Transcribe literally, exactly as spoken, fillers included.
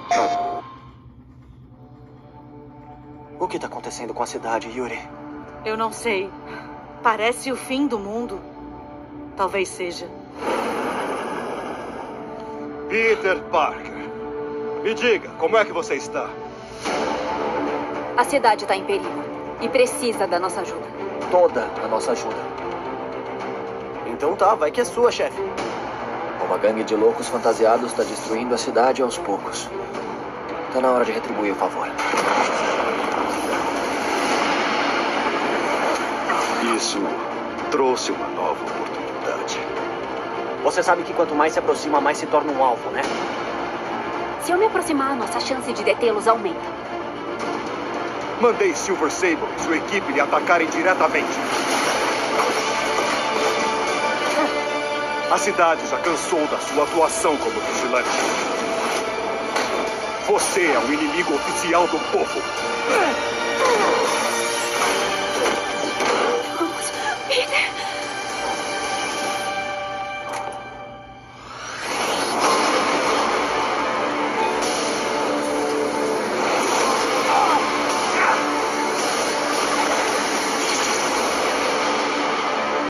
O que está acontecendo com a cidade, Yuri? Eu não sei. Parece o fim do mundo. Talvez seja. Peter Parker, me diga, como é que você está? A cidade está em perigo e precisa da nossa ajuda. Toda a nossa ajuda. Então tá, vai que é sua, chefe. Uma gangue de loucos fantasiados está destruindo a cidade aos poucos. Tá na hora de retribuir o favor. Isso trouxe uma nova oportunidade. Você sabe que quanto mais se aproxima, mais se torna um alvo, né? Se eu me aproximar, nossa chance de detê-los aumenta. Mandei Silver Sable e sua equipe lhe atacarem diretamente. A cidade já cansou da sua atuação como vigilante. Você é o inimigo oficial do povo.